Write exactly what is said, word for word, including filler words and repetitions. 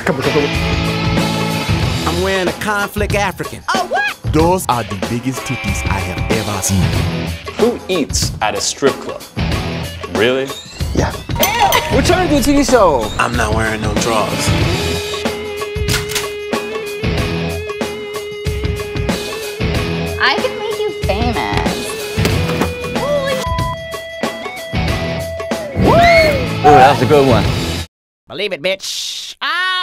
Come on, come on. I'm wearing a conflict African. Oh, what? Those are the biggest titties I have ever seen. Who eats at a strip club? Really? Yeah. We're trying to do a T V show. I'm not wearing no drawers. I could make you famous. Oh, that was a good one. Believe it, bitch. Ah!